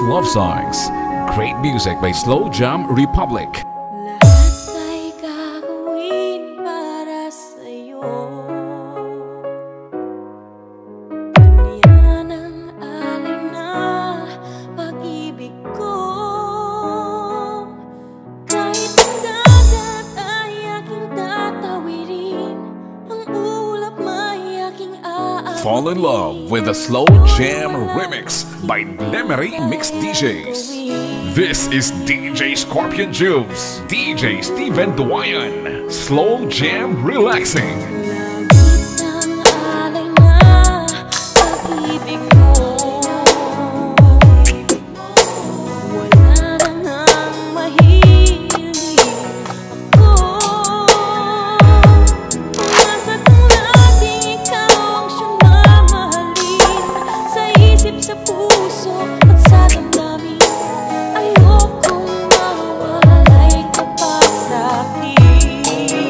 love songs. Great music by Slow Jam Republic. Lahat ay gagawin para sa'yo. Ganyan ang alay na pag-ibig ko. Kahit ang dagat ay aking tatawirin, ang ulap may aking aabutin. Fall in love with the Slow Jam Remix by Lemery Mix DJs. This is DJ Scorpion Juvs, DJ Steven Duayan, Slow Jam Relaxing. Langit ang alay na pag-ibig mo. Wala na ngang mahilig ako. Umasa't ang laging ikaw ang siyang mamahalin. Sa isip, sa puso at sa damdamin. Ayokong mawalay ka pa sa'kin.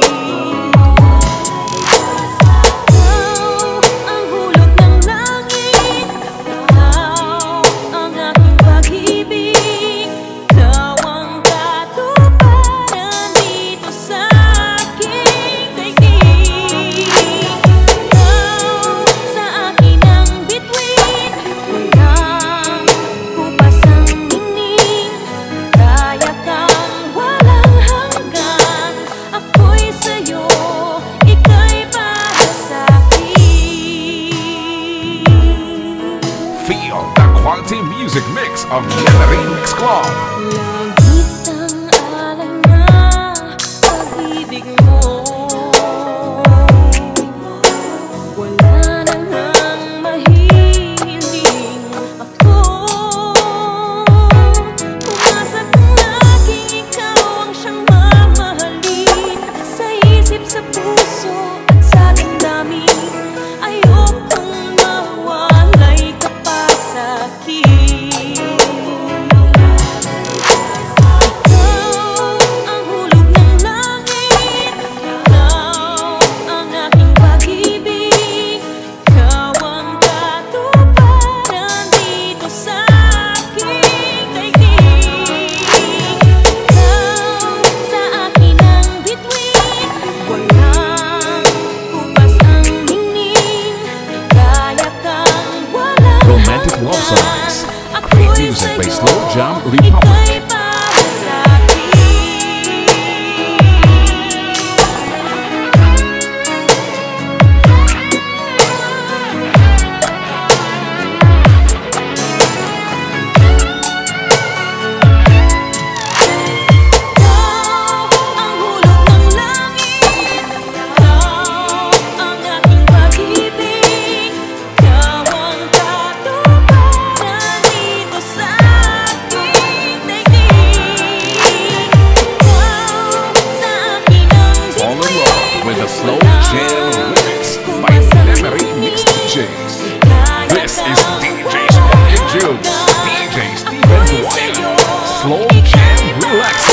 Ikaw ang hulog ng langit. Ikaw ang aking pag-ibig. Ikaw ang katuparan dito sa aking daigdig. Ikaw sa akin ang bituin. Walang kupas ang ningning. Kaya kang walang hanggan. Ako'y sa'yo, ika'y para sa'kin. Feel the quality music mix of Lemery Mix Club. Langit ang alay na pag-ibig mo. Wala na ngang mahiling ako. Umasa't ang laging ikaw ang siyang mamahalin. Sa isip, sa puso at sa damdamin. Ayokong mawalay ka pa sa'kin. Ikaw ang hulog ng langit. Ikaw ang aking pag-ibig. Ikaw ang katuparan dito sa aking daigdig. Ikaw sa akin ang bituin. Walang kupas ang ningning. Kaya kang walang Romantic love songs. Great music by Slow Jam Republic. ika'y para sa'kin. Ikaw ang hulog ng langit. Ikaw ang aking pag-ibig. Ikaw ang katuparan dito sa aking daigdig. Ikaw sa akin ang Fall in bituin. love with the Slow Jam Remix by Lemery Mix DJs. This is DJ Scorpion Juvs, DJ Steven Duayan, Slow Jam Relaxing.